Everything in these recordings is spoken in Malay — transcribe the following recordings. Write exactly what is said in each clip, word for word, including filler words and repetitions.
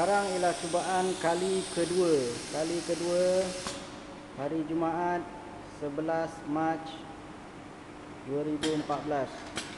sekarang ialah cubaan kali kedua. Kali kedua hari Jumaat sebelas Mac dua ribu empat belas.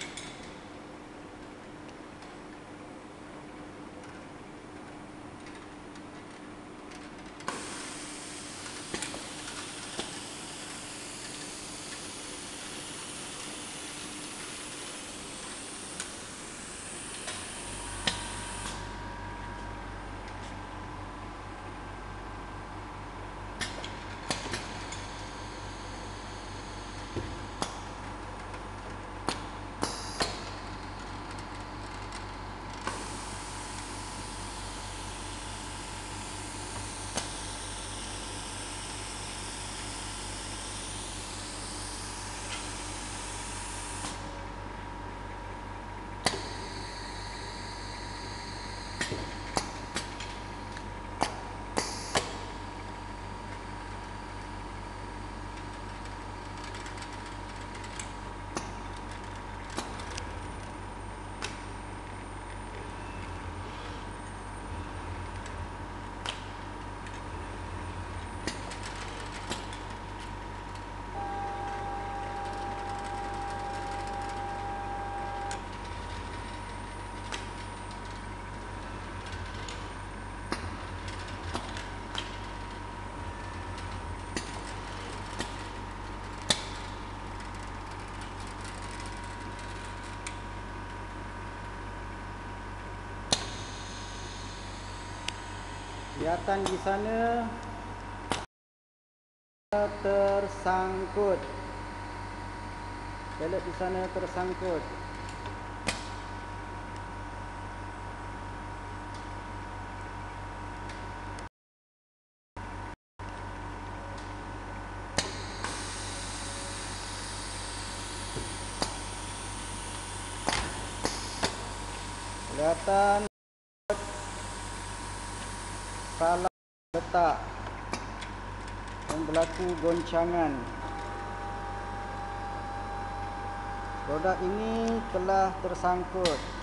Kelihatan di sana tersangkut. Pelet di sana tersangkut. Kelihatan salah letak dan berlaku goncangan. Produk ini telah tersangkut.